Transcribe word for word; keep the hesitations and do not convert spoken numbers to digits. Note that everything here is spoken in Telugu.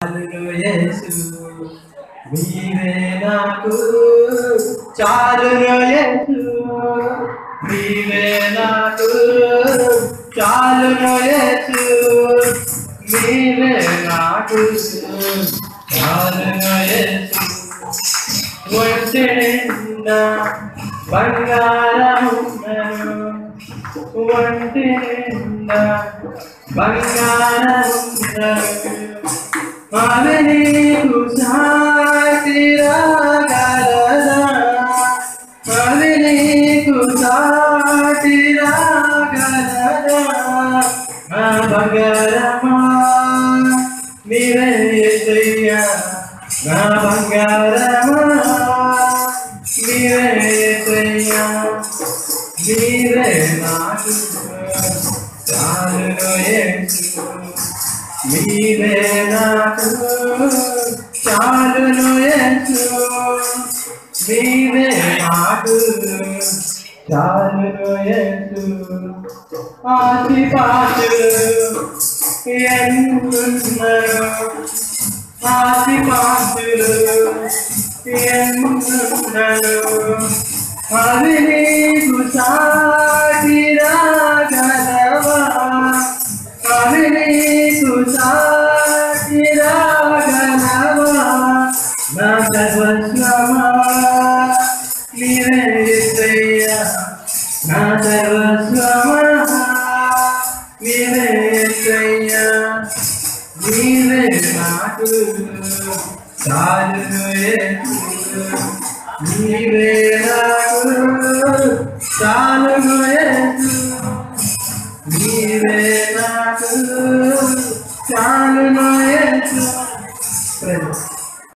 చాలును యేసు నీవే నాకు చాలును యేసు నీవే నాకు చాలును యేసు నీవే నాకు చాలును యేసు ఒంటి నిండా బంగారమున్నను ఒంటి నిండా బంగారమున్నను అవి నీకు సాటి రాగలదా అవి నీకు సాటి రాగలదా నా బంగారమా నీవే యేసయ్యా నా బంగారమా నీవే యేసయ్యా నీవే నాకు చాలును యేసు నీవే నాకు చాలును యేసు నీవే నాకు చాలును యేసు ఆశిపాశులు ఎన్నున్నను ఆశిపాశులు ఎన్నున్నను అవి నీకు సాటి రాగలవా అవి నీకు సాటి రాగలవా నా సర్వస్వమా నీవే యేసయ్యా నా సర్వస్వమా నీవే యేసయ్యా నీవే నాకు చాలును యేసు నీవే నాకు చాలును యేసు నీవే నాకు చాలును యేసు.